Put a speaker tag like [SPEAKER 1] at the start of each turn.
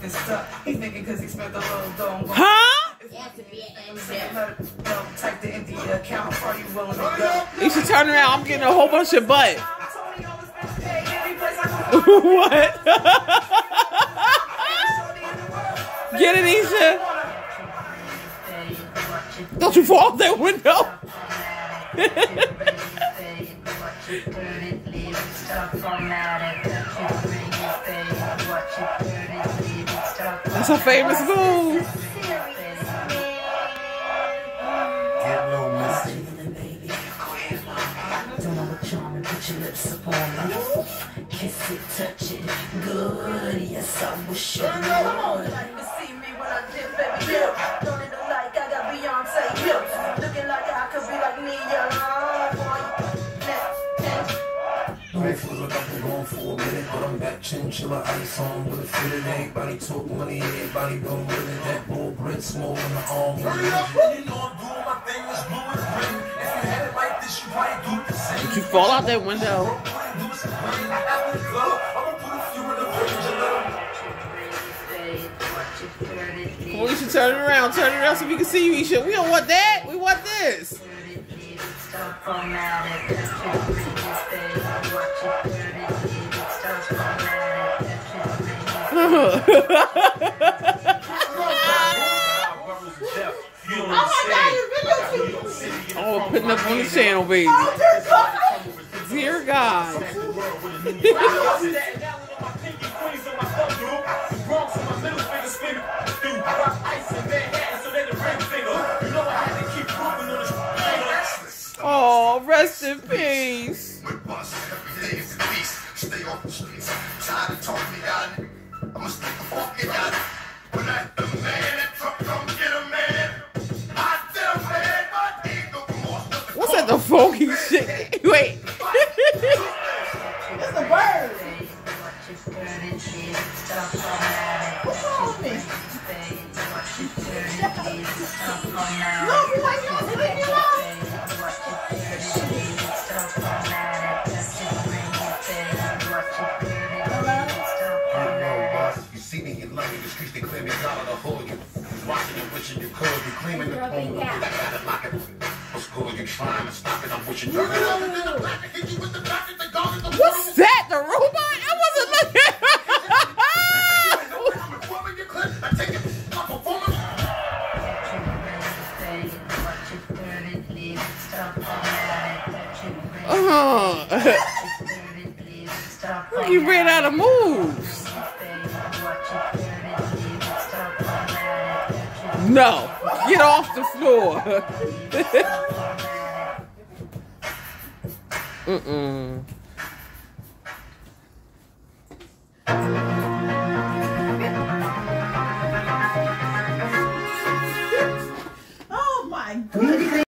[SPEAKER 1] He thinking because he spent the little dome.
[SPEAKER 2] Huh? You should turn around. I'm getting a whole bunch of butt. What? Get it, Isha. Don't you fall out that window. That's a famous move.
[SPEAKER 3] Get low, missy.
[SPEAKER 4] Put your lips up on me. Kiss it, touch it, good. Yes, I wish you would. Like to see me when I dip, baby, dip. Don't it look like I got Beyonce hips? Looking like I could be like Nia.
[SPEAKER 3] I ain't feel like I've been going for a minute, but I'm back chinchilla ice on with a fitted. Everybody talk money, everybody been with it. That bull bread small in the arm. You know I'm doing my thing, was blue and green. If you had it like this, you probably do the same.
[SPEAKER 2] Did you fall out that window? Well, we should turn it around so we can see you, Isha. We don't want that. We want this. Oh, putting up on the channel, baby. Dear God. Oh, rest in peace.
[SPEAKER 3] Stay off the streets. Tired of talking about it. I'ma stick the fucking out it. When I the man that truck come get a man. I tell man, but ain't no remorse.
[SPEAKER 2] What's that, the funky shit? Wait.
[SPEAKER 4] It's a bird. What's wrong with me? No, why you don't leave me alone?
[SPEAKER 3] See me in London, the streets, they claim me out of the hole. You watching and wishing you could. You claiming the phone. You got to lock it. What's good? You trying to stop it. I'm wishing you could.
[SPEAKER 2] What's that? The robot? I wasn't looking. You ran out of moves. No, get off the floor. Mm-mm.